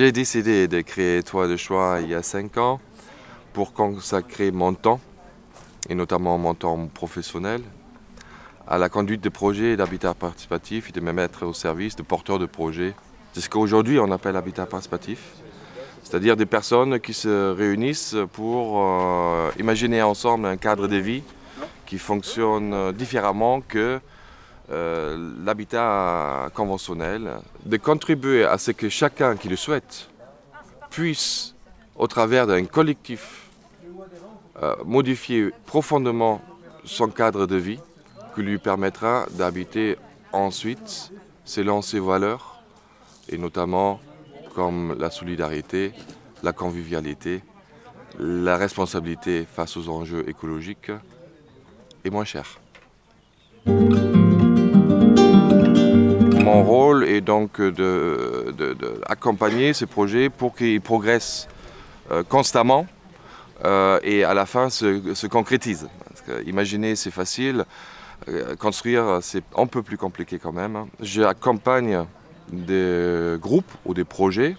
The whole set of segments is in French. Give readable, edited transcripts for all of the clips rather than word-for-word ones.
J'ai décidé de créer Toit de Choix il y a 5 ans pour consacrer mon temps, et notamment mon temps professionnel, à la conduite de projets d'habitat participatif et de me mettre au service de porteurs de projets. C'est ce qu'aujourd'hui on appelle habitat participatif, c'est-à-dire des personnes qui se réunissent pour imaginer ensemble un cadre de vie qui fonctionne différemment que l'habitat conventionnel, de contribuer à ce que chacun qui le souhaite puisse, au travers d'un collectif, modifier profondément son cadre de vie, qui lui permettra d'habiter ensuite selon ses valeurs, et notamment comme la solidarité, la convivialité, la responsabilité face aux enjeux écologiques et moins cher. Mon rôle est donc d'accompagner ces projets pour qu'ils progressent constamment et à la fin se concrétisent. Parce que imaginer c'est facile, construire c'est un peu plus compliqué quand même. J'accompagne des groupes ou des projets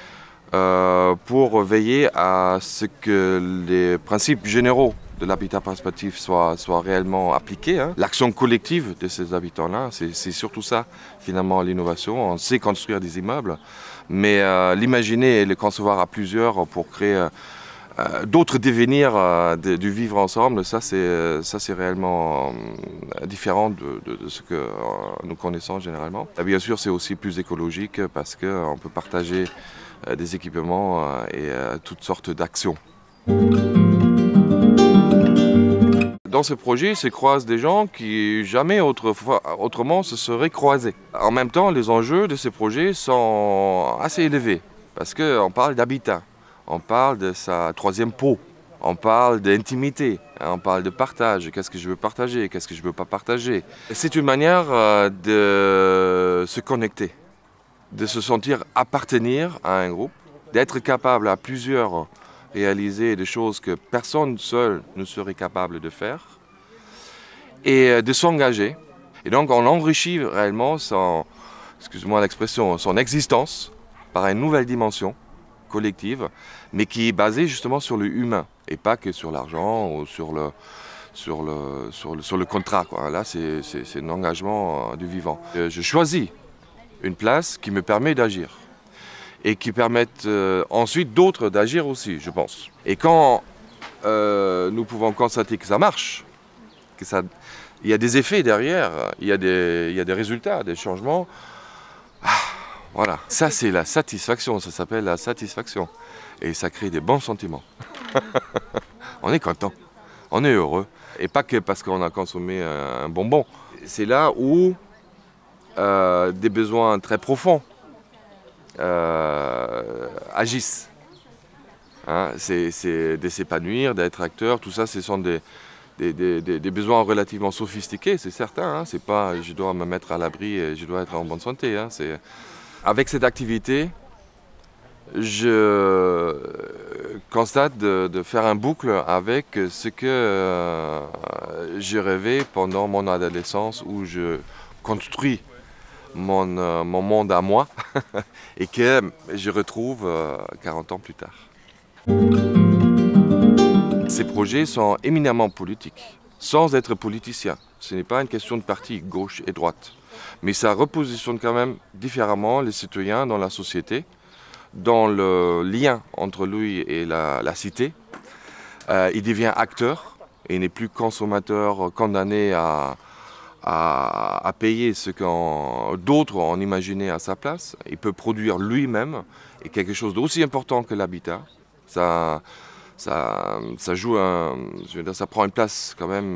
pour veiller à ce que les principes généraux de l'habitat participatif soit réellement appliqué. L'action collective de ces habitants-là, c'est surtout ça, finalement, l'innovation. On sait construire des immeubles, mais l'imaginer et le concevoir à plusieurs pour créer d'autres devenirs du vivre ensemble, ça c'est réellement différent de ce que nous connaissons généralement. Et bien sûr, c'est aussi plus écologique parce qu'on peut partager des équipements et toutes sortes d'actions. Dans ce projet se croisent des gens qui jamais autrement se seraient croisés. En même temps, les enjeux de ces projets sont assez élevés parce qu'on parle d'habitat, on parle de sa troisième peau, on parle d'intimité, on parle de partage, qu'est-ce que je veux partager, qu'est-ce que je ne veux pas partager. C'est une manière de se connecter, de se sentir appartenir à un groupe, d'être capable à plusieurs réaliser des choses que personne seul ne serait capable de faire et de s'engager. Et donc on enrichit réellement excusez-moi l'expression, son existence par une nouvelle dimension collective, mais qui est basée justement sur le humain et pas que sur l'argent ou sur le contrat, quoi. Là, c'est un engagement du vivant. Je choisis une place qui me permet d'agir et qui permettent ensuite d'autres d'agir aussi, je pense. Et quand nous pouvons constater que ça marche, il y a des effets derrière, il y a des résultats, des changements, voilà. Ça c'est la satisfaction, ça s'appelle la satisfaction. Et ça crée des bons sentiments. On est content, on est heureux. Et pas que parce qu'on a consommé un bonbon. C'est là où des besoins très profonds agissent. C'est de s'épanouir, d'être acteur, tout ça, ce sont des besoins relativement sophistiqués, c'est certain. C'est pas je dois me mettre à l'abri et je dois être en bonne santé. Avec cette activité, je constate de faire un boucle avec ce que j'ai rêvé pendant mon adolescence où je construis mon monde à moi et que je retrouve 40 ans plus tard. Ces projets sont éminemment politiques, sans être politiciens. Ce n'est pas une question de parti gauche et droite, mais ça repositionne quand même différemment les citoyens dans la société, dans le lien entre lui et la cité. Il devient acteur et n'est plus consommateur condamné à payer ce que d'autres ont imaginé à sa place. Il peut produire lui-même et quelque chose d'aussi important que l'habitat. Ça joue je veux dire, ça prend une place quand même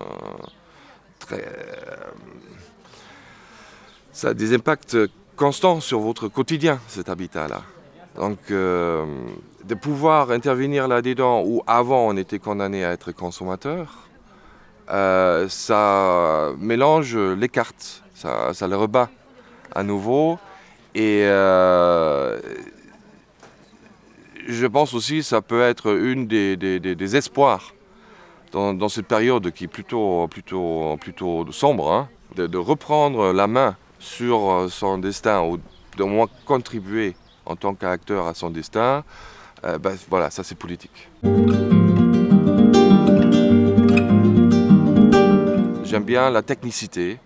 ça a des impacts constants sur votre quotidien, cet habitat-là. Donc de pouvoir intervenir là-dedans où avant on était condamné à être consommateur, ça mélange les cartes, ça les rebat à nouveau et je pense aussi que ça peut être une des espoirs dans cette période qui est plutôt sombre, de reprendre la main sur son destin ou de moins contribuer en tant qu'acteur à son destin, voilà, ça c'est politique. J'aime bien la technicité.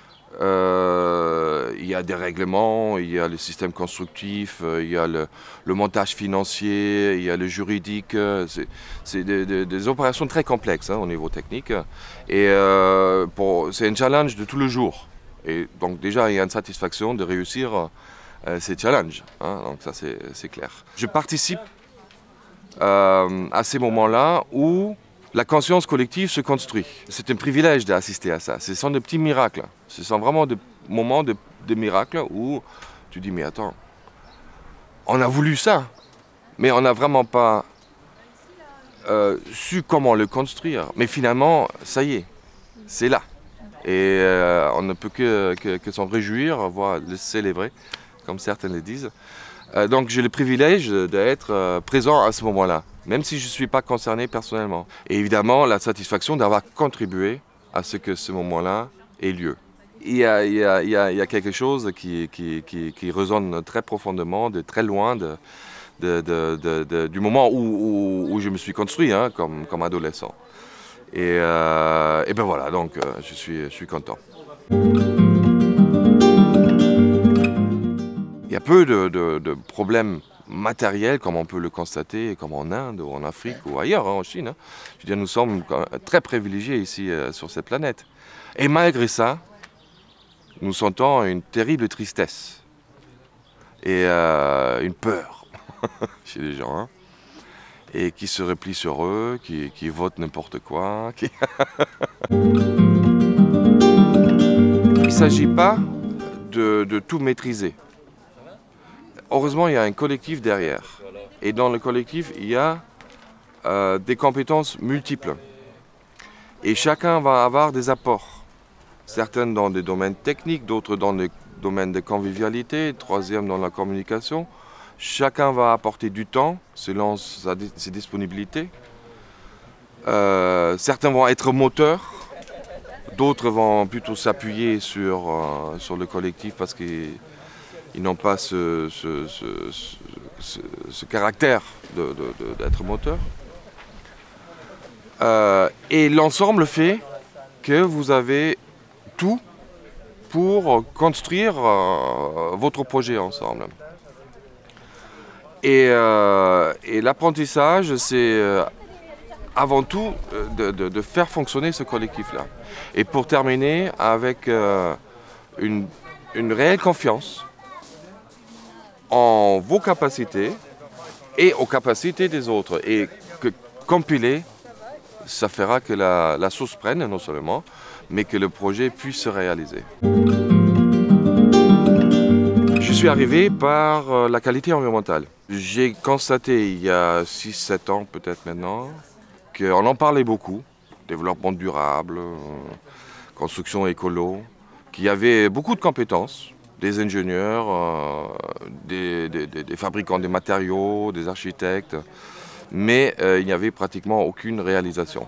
Il y a des règlements, il y a le système constructif, il y a le montage financier, il y a le juridique. C'est des opérations très complexes au niveau technique. Et c'est un challenge de tout le jour. Et donc déjà, il y a une satisfaction de réussir ces challenges. Donc ça, c'est clair. Je participe à ces moments-là où la conscience collective se construit. C'est un privilège d'assister à ça. Ce sont des petits miracles. Ce sont vraiment des moments de miracles où tu dis, mais attends, on a voulu ça, mais on n'a vraiment pas su comment le construire. Mais finalement, ça y est, c'est là. Et on ne peut que s'en réjouir, voire le célébrer, comme certains le disent. Donc j'ai le privilège d'être présent à ce moment-là, même si je ne suis pas concerné personnellement. Et évidemment, la satisfaction d'avoir contribué à ce que ce moment-là ait lieu. Il y a quelque chose qui résonne très profondément, de très loin du moment où je me suis construit comme adolescent. Et ben voilà, donc je suis content. Il y a peu de problèmes matériels comme on peut le constater, comme en Inde ou en Afrique ou ailleurs, en Chine. Je veux dire, nous sommes très privilégiés ici sur cette planète. Et malgré ça, nous sentons une terrible tristesse et une peur chez les gens. Et qui se replient sur eux, qui votent n'importe quoi. Il ne s'agit pas de tout maîtriser. Heureusement, il y a un collectif derrière. Et dans le collectif, il y a des compétences multiples. Et chacun va avoir des apports. Certains dans des domaines techniques, d'autres dans les domaines de convivialité, troisième dans la communication. Chacun va apporter du temps selon ses disponibilités. Certains vont être moteurs, d'autres vont plutôt s'appuyer sur le collectif parce qu'ils n'ont pas ce caractère d'être moteur. Et l'ensemble fait que vous avez tout pour construire votre projet ensemble. Et l'apprentissage, c'est avant tout de faire fonctionner ce collectif-là. Et pour terminer, avec une réelle confiance en vos capacités et aux capacités des autres. Et que compiler, ça fera que la sauce prenne, non seulement, mais que le projet puisse se réaliser. Je suis arrivé par la qualité environnementale. J'ai constaté il y a 6-7 ans peut-être maintenant qu'on en parlait beaucoup, développement durable, construction écolo, qu'il y avait beaucoup de compétences, des ingénieurs, des fabricants de matériaux, des architectes, mais il n'y avait pratiquement aucune réalisation.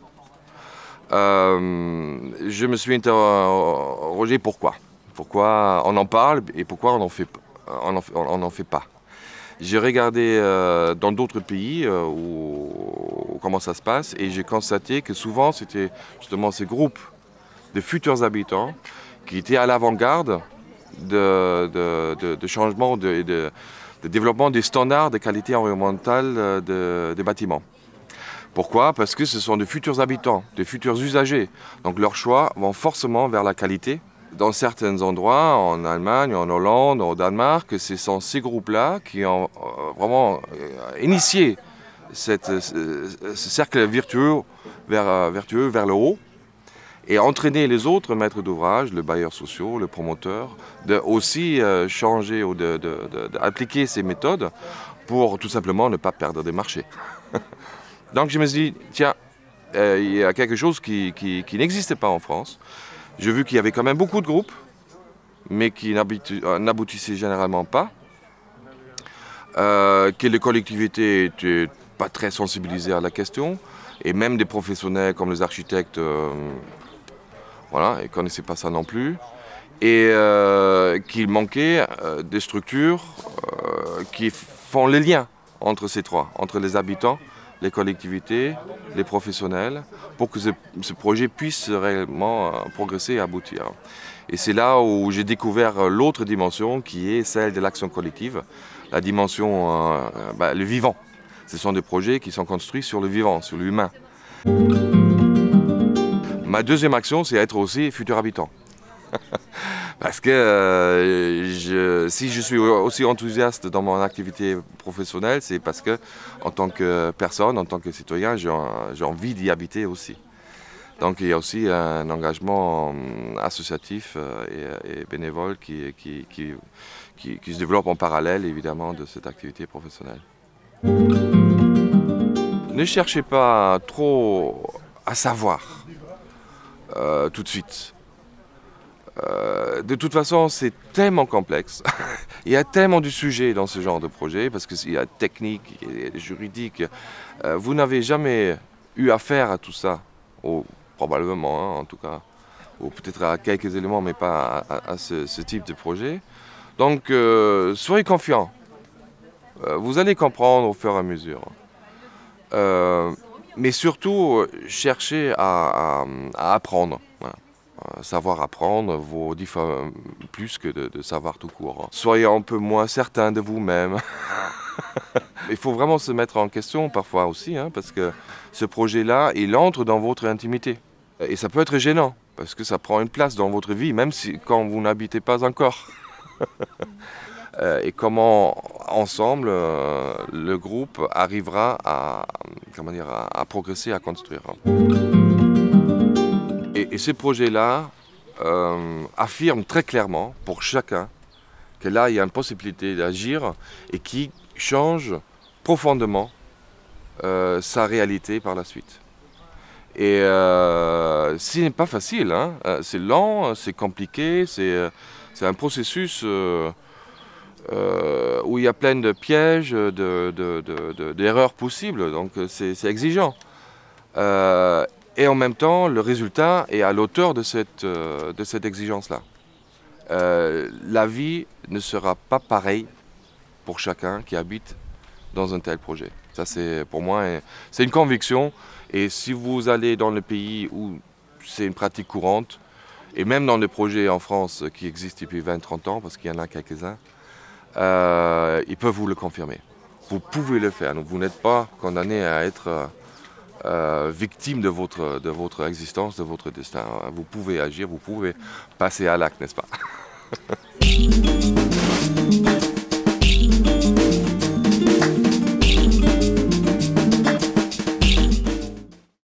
Je me suis interrogé pourquoi. Pourquoi on en parle et pourquoi on n'en fait pas. J'ai regardé dans d'autres pays comment ça se passe et j'ai constaté que souvent c'était justement ces groupes de futurs habitants qui étaient à l'avant-garde de changement, de développement des standards de qualité environnementale des bâtiments. Pourquoi? Parce que ce sont de futurs habitants, de futurs usagers. Donc leurs choix vont forcément vers la qualité. Dans certains endroits, en Allemagne, en Hollande, au Danemark, ce sont ces groupes-là qui ont vraiment initié ce cercle vertueux vers le haut et entraîné les autres maîtres d'ouvrage, les bailleurs sociaux, les promoteurs, de aussi changer ou d'appliquer ces méthodes pour tout simplement ne pas perdre des marchés. Donc je me suis dit, tiens, il y a quelque chose qui n'existait pas en France. J'ai vu qu'il y avait quand même beaucoup de groupes, mais qui n'aboutissaient généralement pas, que les collectivités n'étaient pas très sensibilisées à la question, et même des professionnels comme les architectes, voilà, ils ne connaissaient pas ça non plus. et qu'il manquait des structures qui font les liens entre ces trois, entre les habitants, les collectivités, les professionnels, pour que ce projet puisse réellement progresser et aboutir. Et c'est là où j'ai découvert l'autre dimension qui est celle de l'action collective, la dimension, le vivant. Ce sont des projets qui sont construits sur le vivant, sur l'humain. Ma deuxième action, c'est être aussi futur habitant. Parce que si je suis aussi enthousiaste dans mon activité professionnelle, c'est parce que, en tant que personne, en tant que citoyen, j'ai envie d'y habiter aussi. Donc il y a aussi un engagement associatif et bénévole qui se développe en parallèle, évidemment, de cette activité professionnelle. Ne cherchez pas trop à savoir tout de suite. De toute façon, c'est tellement complexe. Il y a tellement de sujets dans ce genre de projet, parce qu'il y a technique, il y a juridique. Vous n'avez jamais eu affaire à tout ça, probablement en tout cas, ou peut-être à quelques éléments, mais pas à ce type de projet. Donc, soyez confiants. Vous allez comprendre au fur et à mesure. Mais surtout, cherchez à apprendre. Voilà. Savoir apprendre vaut 10 fois plus que de savoir tout court. Soyez un peu moins certain de vous-même. Il faut vraiment se mettre en question parfois aussi, parce que ce projet-là, il entre dans votre intimité. Et ça peut être gênant, parce que ça prend une place dans votre vie, même quand vous n'habitez pas encore. Et comment, ensemble, le groupe arrivera à progresser, à construire. Et ces projets-là affirment très clairement pour chacun que là, il y a une possibilité d'agir et qui change profondément sa réalité par la suite. Et ce n'est pas facile, c'est lent, c'est compliqué, c'est un processus où il y a plein de pièges, d'erreurs possibles, donc c'est exigeant. Et en même temps, le résultat est à l'auteur de cette exigence-là. La vie ne sera pas pareille pour chacun qui habite dans un tel projet. Ça, pour moi, c'est une conviction. Et si vous allez dans le pays où c'est une pratique courante, et même dans des projets en France qui existent depuis 20-30 ans, parce qu'il y en a quelques-uns, ils peuvent vous le confirmer. Vous pouvez le faire. Donc, vous n'êtes pas condamné à être victime de votre existence, de votre destin. Vous pouvez agir, vous pouvez passer à l'acte, n'est-ce pas?